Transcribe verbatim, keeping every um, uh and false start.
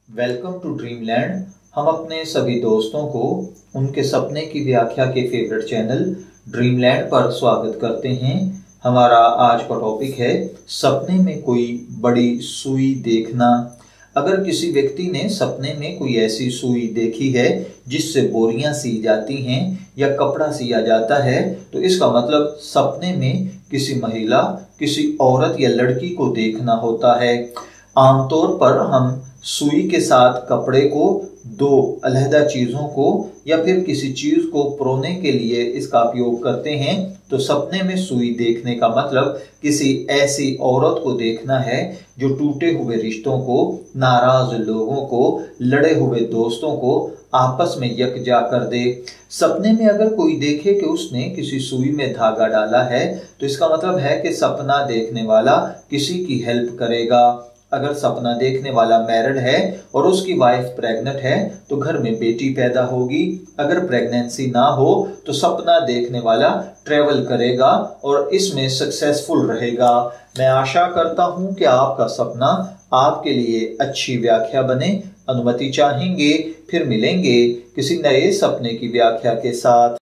Welcome to dreamland. हम अपने सभी दोस्तों को उनके सपने की व्याख्या के फेवरेट चैनल ड्रीमलैंड पर स्वागत करते हैं। हमारा आज का टॉपिक है सपने में कोई बड़ी सुई देखना। अगर किसी व्यक्ति ने सपने में कोई ऐसी सुई देखी है जिससे बोरियां सी जाती हैं या कपड़ा सिया जाता है, तो इसका मतलब सपने में किसी महिला, किसी औरत या लड़की को देखना होता है। आमतौर पर हम सुई के साथ कपड़े को, दो अलहदा चीजों को या फिर किसी चीज को परोने के लिए इसका उपयोग करते हैं। तो सपने में सुई देखने का मतलब किसी ऐसी औरत को देखना है जो टूटे हुए रिश्तों को, नाराज लोगों को, लड़े हुए दोस्तों को आपस में यकजा कर दे। सपने में अगर कोई देखे कि उसने किसी सुई में धागा डाला है, तो इसका मतलब है कि सपना देखने वाला किसी की हेल्प करेगा। अगर सपना देखने वाला मैरिड है और उसकी वाइफ प्रेग्नेंट है, तो घर में बेटी पैदा होगी। अगर प्रेगनेंसी ना हो तो सपना देखने वाला ट्रेवल करेगा और इसमें सक्सेसफुल रहेगा। मैं आशा करता हूं कि आपका सपना आपके लिए अच्छी व्याख्या बने। अनुमति चाहेंगे, फिर मिलेंगे किसी नए सपने की व्याख्या के साथ।